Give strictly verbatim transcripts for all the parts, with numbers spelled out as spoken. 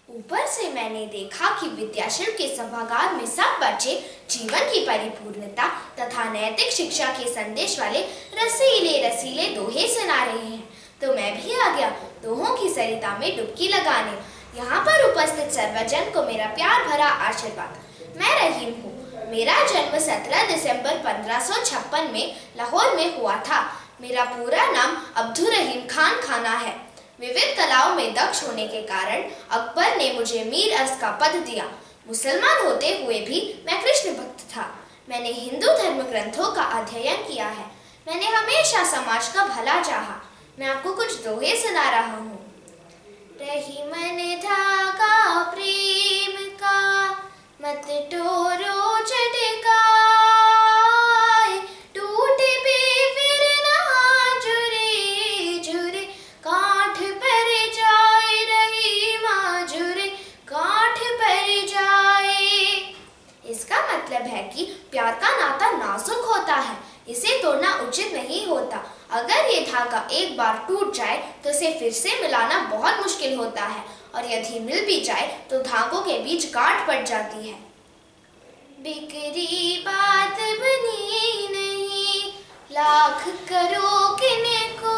ऊपर से मैंने देखा कि विद्याशिल्प के सभागार में सब बच्चे जीवन की परिपूर्णता तथा नैतिक शिक्षा के संदेश वाले रसीले रसीले दोहे सुना रहे हैं, तो मैं भी आ गया दोहों की सरिता में डुबकी लगाने। यहाँ पर उपस्थित सर्वजन को मेरा प्यार भरा आशीर्वाद। मैं रहीम हूँ। मेरा जन्म सत्रह दिसंबर पंद्रह सौ छप्पन में लाहौर में हुआ था। मेरा पूरा नाम अब्दुल रहीम खान खाना है। विविध कलाओं में दक्ष होने के कारण अकबर ने मुझे मीर अर्ज का पद दिया। मुसलमान होते हुए भी मैं कृष्ण भक्त था। मैंने हिंदू धर्म ग्रंथों का अध्ययन किया है। मैंने हमेशा समाज का भला चाहा। मैं आपको कुछ दोहे सुना रहा हूँ। रही मन धागा प्रेम का, मत टोरो चटका, टूटे पे फिर ना जुरे जुरे, काठ पर जाए रही माँ जुरे, काठ पर जाए। इसका मतलब है कि प्यार का नाता नाजुक होता है, इसे तोड़ना उचित नहीं होता। अगर ये धागा एक बार टूट जाए तो इसे फिर से मिलाना बहुत मुश्किल होता है, और यदि मिल भी जाए तो धागों के बीच गांठ पड़ जाती है। बिगड़ी बात बनी नहीं, लाख करो किनको,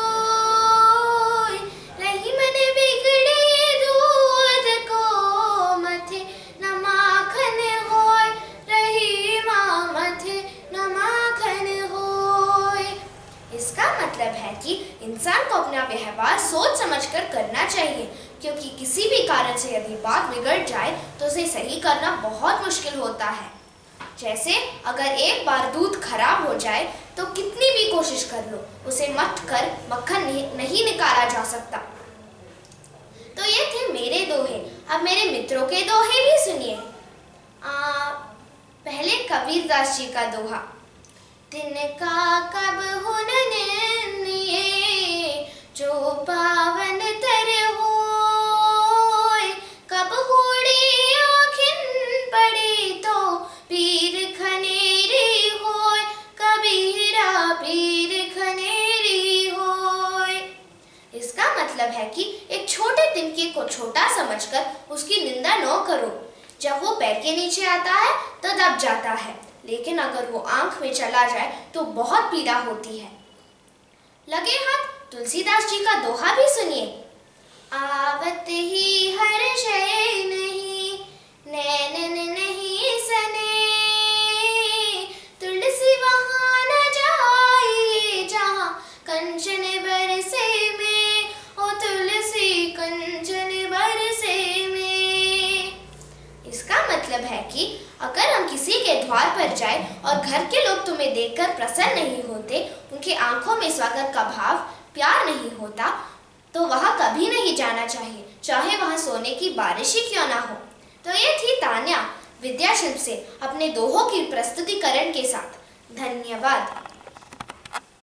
रही मन बिगड़े दूध को, मथे न माखन होय, रही माँ मथे न माखन होय। इसका मतलब है कि इंसान को अपना व्यवहार सोच समझकर करना चाहिए, क्योंकि किसी भी कारण से यदि बात बिगड़ जाए तो उसे सही करना बहुत मुश्किल होता है। जैसे अगर एक बार दूध खराब हो जाए तो कितनी भी कोशिश कर लो, उसे मथ कर मक्खन नहीं, नहीं निकाला जा सकता। तो ये थे मेरे दोहे। अब मेरे मित्रों के दोहे भी सुनिए। पहले कबीरदास जी का दोहा। तिनका कब हुनन ये, जो पावन तर होय, कब होड़ी आँखिन पड़ी तो पीर खनेरी होय, कबीरा पीर खनेरी होय। इसका मतलब है कि एक छोटे तिनके को छोटा समझकर उसकी निंदा न करो। जब वो पैर के नीचे आता है तो दब जाता है, लेकिन अगर वो आंख में चला जाए तो बहुत पीड़ा होती है। लगे हाथ तुलसीदास जी का दोहा भी सुनिए। आवत ही हर्ष नहीं, नैनन नहीं सने, तुलसी वहाँ न जाए जहाँ कंचन बरसे में, ओ तुलसी कंचन बरसे में। इसका मतलब है कि अगर हम किसी के द्वार पर जाएं और घर के लोग तुम्हें देखकर प्रसन्न नहीं होते, उनकी आंखों में स्वागत का भाव, प्यार नहीं होता, तो वहां कभी नहीं जाना चाहिए, चाहे वहां सोने की बारिश ही क्यों ना हो। तो ये थी तान्या विद्याशिल्प से अपने दोहों की प्रस्तुतिकरण के साथ। धन्यवाद।